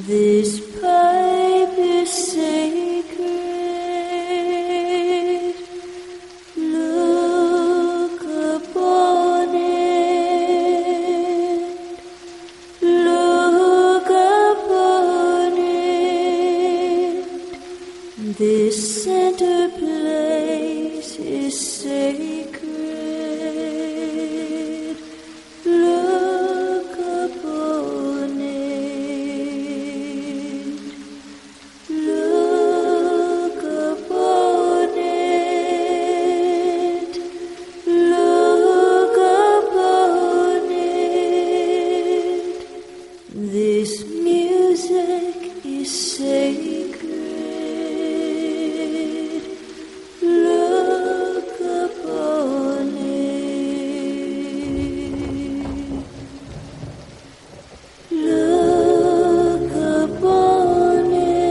This pipe is sacred. Look upon it. Look upon it. This center place is sacred. Look upon it. Look upon it. Look upon it. This music is sacred. Look upon it. Look upon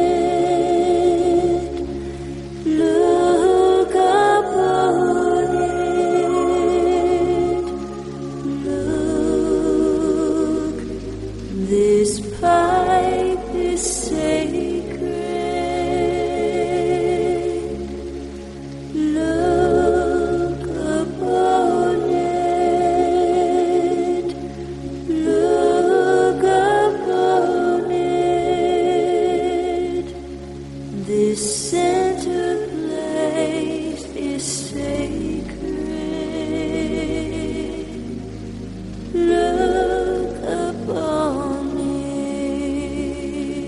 it. Look upon it. Look, this pipe is sacred. Look upon it. Look upon it. This center place is sacred. Look upon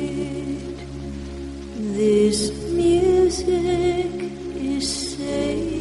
it. This music is sacred.